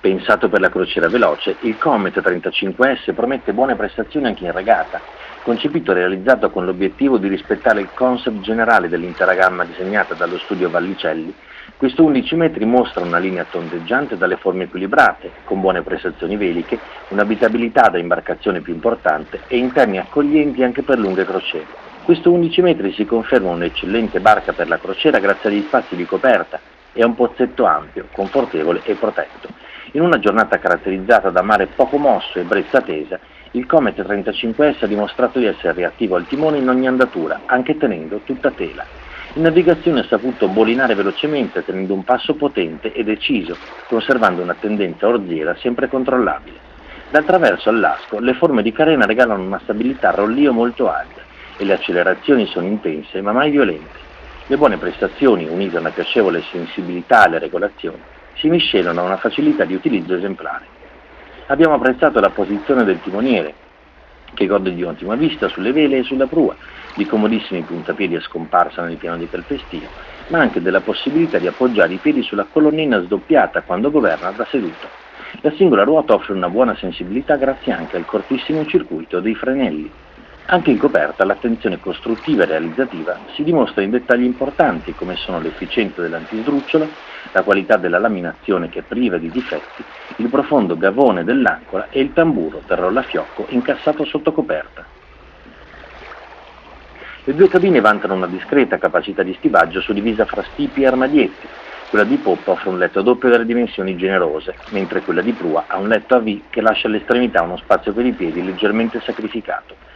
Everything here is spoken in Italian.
Pensato per la crociera veloce, il Comet 35S promette buone prestazioni anche in regata. Concepito e realizzato con l'obiettivo di rispettare il concept generale dell'intera gamma disegnata dallo studio Vallicelli, questo 11 metri mostra una linea tondeggiante dalle forme equilibrate, con buone prestazioni veliche, un'abitabilità da imbarcazione più importante e interni accoglienti anche per lunghe crociere. Questo 11 metri si conferma un'eccellente barca per la crociera grazie agli spazi di coperta e a un pozzetto ampio, confortevole e protetto. In una giornata caratterizzata da mare poco mosso e brezza tesa, il Comet 35S ha dimostrato di essere reattivo al timone in ogni andatura, anche tenendo tutta tela. In navigazione ha saputo bolinare velocemente tenendo un passo potente e deciso, conservando una tendenza orziera sempre controllabile. Dal traverso all'asco, le forme di carena regalano una stabilità a rollio molto alta e le accelerazioni sono intense ma mai violente. Le buone prestazioni, unite a una piacevole sensibilità alle regolazioni, si miscelano a una facilità di utilizzo esemplare. Abbiamo apprezzato la posizione del timoniere, che gode di ottima vista sulle vele e sulla prua, di comodissimi puntapiedi a scomparsa nel piano di calpestio, ma anche della possibilità di appoggiare i piedi sulla colonnina sdoppiata quando governa da seduto. La singola ruota offre una buona sensibilità grazie anche al cortissimo circuito dei frenelli. Anche in coperta l'attenzione costruttiva e realizzativa si dimostra in dettagli importanti come sono l'efficienza dell'antisdrucciolo, la qualità della laminazione che è priva di difetti, il profondo gavone dell'ancora e il tamburo del rollafiocco incassato sotto coperta. Le due cabine vantano una discreta capacità di stivaggio suddivisa fra stipi e armadietti. Quella di poppa offre un letto doppio dalle dimensioni generose, mentre quella di prua ha un letto a V che lascia all'estremità uno spazio per i piedi leggermente sacrificato.